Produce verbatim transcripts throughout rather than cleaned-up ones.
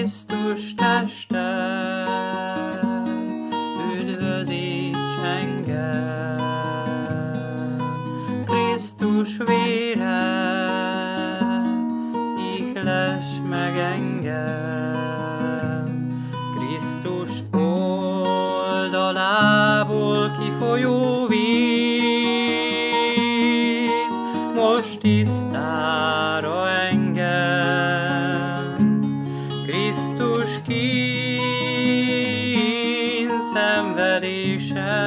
Krisztus teste, üdvözíts engem. Krisztus vére, ihless meg engem. Krisztus oldalából kifolyó víz, most tisztára engem. Krisztus kín szenvedése,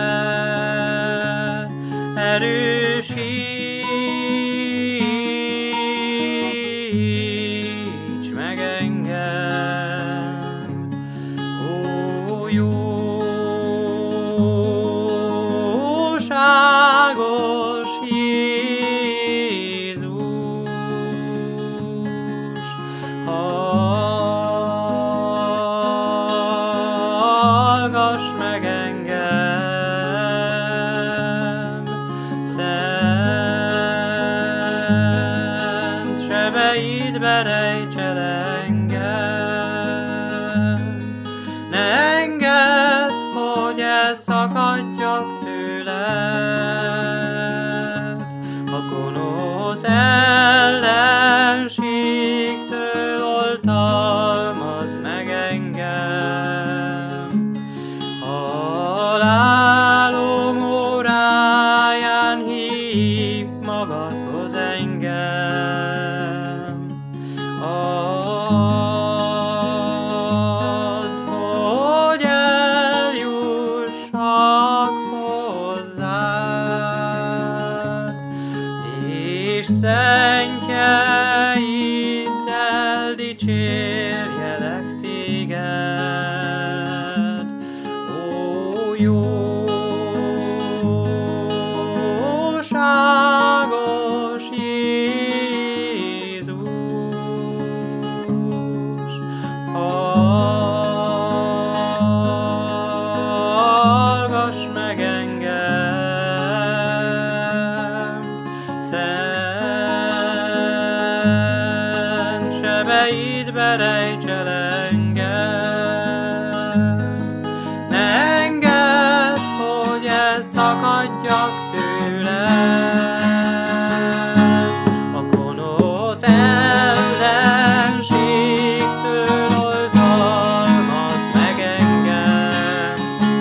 erősíts meg engem. Ó, jóságos Jézus, hallgass meg engem. Szent sebeidbe rejts el engem. Ne engedd, hogy elszakadjak tőled, a gonosz ellenségtől oltalmazd meg engem. Halálom óráján hívj magadhoz engem. Add, hogy eljussak hozzád, és szentjeiddel dicsérjelek téged. Ó, jóságos Jézus, hallgass meg engem. Szent sebeidbe rejts el engem. Ne engedd, hogy elszakadjak tőled, a gonosz ellenségtől oltalmazd meg engem.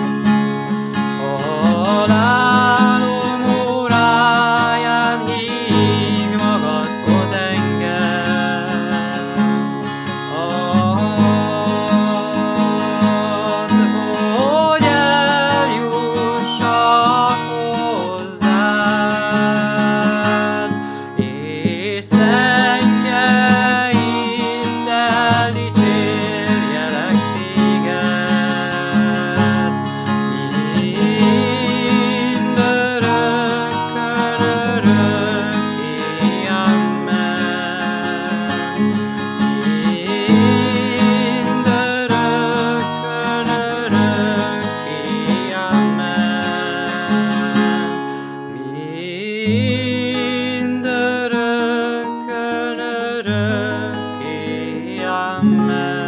Halálom óráján hívj magadhoz engem. Add, hogy eljussak hozzád, és szentjeiddel dicsérjelek téged. Mindörökkön örökké, amen. Mindörökkön örökké, amen. Mindörökkön örökké, amen.